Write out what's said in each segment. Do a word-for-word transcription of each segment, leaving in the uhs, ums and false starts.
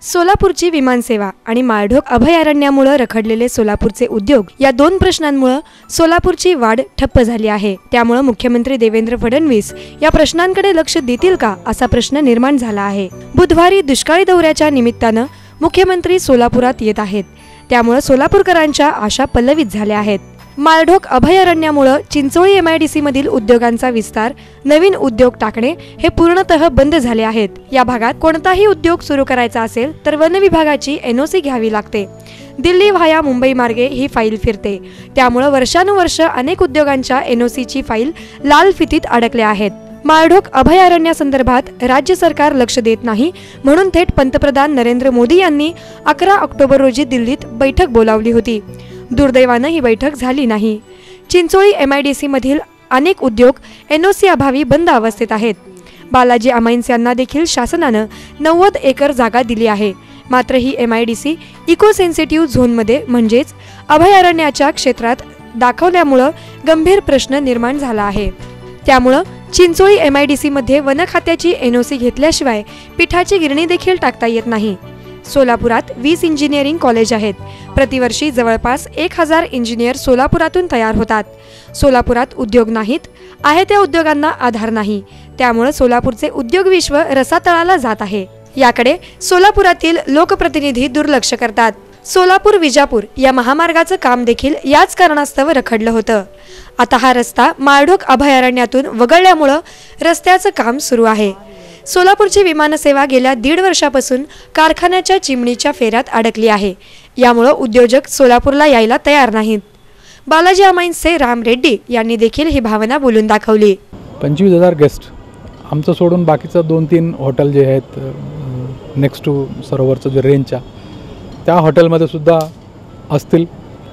सोलापूरची विमानसेवा आणि माळढोक अभयारण्यामुळे रखडलेले सोलापूरचे उद्योग या दोन प्रश्नांमुळे सोलापूरची वाढ ठप्प झाली आहे। त्यामुळे मुख्यमंत्री देवेंद्र फडणवीस या प्रश्नांकडे लक्ष देतील का असा प्रश्न निर्माण झाला आहे। बुधवारी दुष्काळी दौऱ्याच्या निमित्ताने मुख्यमंत्री सोलापुरात येत आहेत, त्यामुळे सोलापूरकरांच्या आशा पल्लवित झाल्या आहेत। माळढोक अभयारण्यामुळे चिंचोळी एमआयडीसी मधील उद्योगांचा विस्तार, नवीन उद्योग टाकणे हे पूर्णतः बंद झाले आहेत। या भागात कोणताही उद्योग सुरू करायचा असेल तर वन विभागाची एनओसी घ्यावी लागते। दिल्ली व्हाया मुंबई मार्गे ही फाईल फिरते, त्यामुळे वर्षानुवर्ष अनेक उद्योगांच्या एनओसीची फाईल लाल फितीत अडकल्या आहेत। माळढोक अभयारण्यासंदर्भात राज्य सरकार लक्ष देत नाही, म्हणून थेट पंतप्रधान नरेंद्र मोदी यांनी अकरा ऑक्टोबर रोजी दिल्लीत बैठक बोलावली होती। दुर्दैवाने ही बैठक झाली नाही। चिंचोळी एमआयडीसी मधील अनेक उद्योग एनओसी अभावी बंद अवस्थेत आहेत। बालाजी अमाईन्स यांना देखील शासनाने नव्वद एकर जागा दिली आहे, मात्र ही एमआयडीसी इको सेन्सिटिव्ह झोनमध्ये म्हणजेच अभयारण्याच्या क्षेत्रात दाखवल्यामुळे गंभीर प्रश्न निर्माण झाला आहे। त्यामुळे चिंचोळी एमआयडीसी मध्ये वन खात्याची एनओसी घेतल्याशिवाय पिठाची गिरणी देखील टाकता येत नाही। सोलापुरात वीस इंजिनिअरिंग कॉलेज आहेत। प्रतिवर्षी जवळपास एक हजार इंजिनियर सोलापुरातून तयार होतात। सोलापुरात उद्योग नाहीत, आहे त्या उद्योगांना आधार नाही, त्यामुळे सोलापूरचे उद्योग विश्व रसातळाला जात आहे। याकडे सोलापुरातील लोकप्रतिनिधी दुर्लक्ष करतात। सोलापूर विजापूर या महामार्गाचं काम देखील याच कारणास्तव रखडलं होतं। आता हा रस्ता माळढोक अभयारण्यातून वगळल्यामुळे रस्त्याचं काम सुरू आहे। सोलापूरची विमानसेवा गेल्या दीड वर्षापासून कारखान्याच्या चिमणीच्या फेऱ्यात अडकली आहे। यामुळे उद्योजक सोलापूरला यायला तयार नाहीत। बालाजी अमाईन्सचे राम रेड्डी यांनी देखील ही भावना बोलून दाखवली। पंचवीस हजार गेस्ट आमचं सोडून बाकीचं दोन तीन हॉटेल जे आहेत नेक्स्ट टू सरोवरचं जे रेंजच्या त्या हॉटेलमध्ये सुद्धा असतील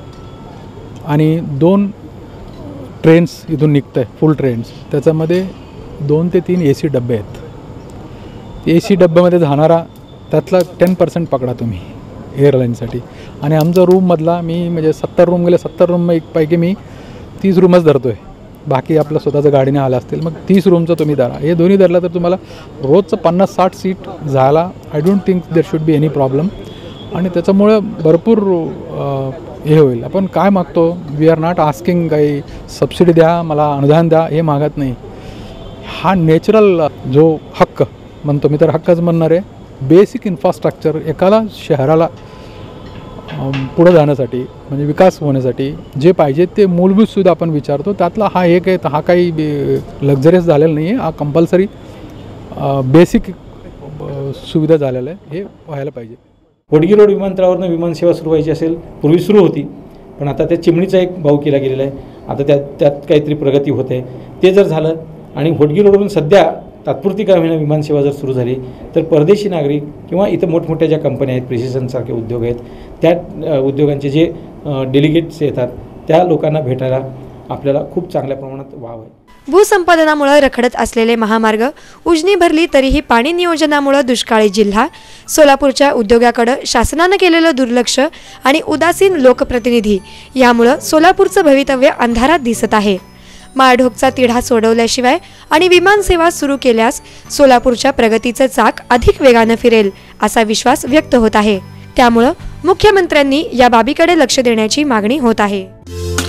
आणि दोन ट्रेन्स इथून निघत आहे फुल ट्रेन्स, त्याच्यामध्ये दोन ते तीन ए सी डबे आहेत। ए सी डब्यामध्ये जाणारा त्यातला टेन पर्सेंट पकडा तुम्ही एअरलाईनसाठी, आणि आमचा रूममधला मी म्हणजे सत्तर रूम गेले सत्तर रूम एक पैकी मी तीस रूमच धरतो आहे, बाकी आपलं स्वतःचं गाडीने आलं असतील मग तीस रूमचं तुम्ही धरा। हे दोन्ही धरलं तर तुम्हाला रोजचं पन्नास साठ सीट जायला I don't think there should be any problem, आणि त्याच्यामुळे भरपूर हे होईल। आपण काय मागतो, वी आर नॉट आस्किंग काही सबसिडी द्या, मला अनुदान द्या, हे मागत नाही। हा नॅचरल जो हक्क म्हणतो मी तर हक्कच म्हणणार आहे, बेसिक इन्फ्रास्ट्रक्चर एकाला शहराला पुढे जाण्यासाठी म्हणजे विकास होण्यासाठी जे पाहिजे ते मूलभूत सुद्धा आपण विचारतो। त्यातला हा एक आहे, हा काही लक्झरियस झालेला नाही आहे, हा कंपल्सरी बेसिक सुविधा झालेला आहे, हे व्हायला पाहिजे। होडगी रोड विमानतळावरनं विमानसेवा सुरू व्हायची असेल, पूर्वी सुरू होती, पण आता त्या चिमणीचा एक भाव केला गेलेला आहे। आता त्यात त्यात काहीतरी प्रगती होते, ते जर झालं आणि होडगी रोडवरून सध्या तात्पुरती का होईना विमानसेवा जर सुरू झाली तर परदेशी नागरिक किंवा इथं मोठमोठ्या ज्या कंपन्या आहेत, प्रिसिजनसारखे उद्योग आहेत, त्या उद्योगांचे जे डेलिगेट्स येतात त्या लोकांना भेटायला आपल्याला खूप चांगल्या प्रमाणात वाव आहे। भूसंपादनामुळे रखडत असलेले महामार्ग उजनी भरली तरीही पाणी नियोजनामुळे दुष्काळी जिल्हा, सोलापूरच्या उद्योगाकडे शासनाने केलेलं दुर्लक्ष आणि उदासीन लोकप्रतिनिधी यामुळे सोलापूरचं भवितव्य अंधारात दिसत आहे। माळढोकचा तिढा सोडवल्याशिवाय आणि विमानसेवा सुरू केल्यास सोलापूरच्या प्रगतीचं चाक अधिक वेगाने फिरेल असा विश्वास व्यक्त होत आहे। त्यामुळे मुख्यमंत्र्यांनी या बाबीकडे लक्ष देण्याची मागणी होत आहे।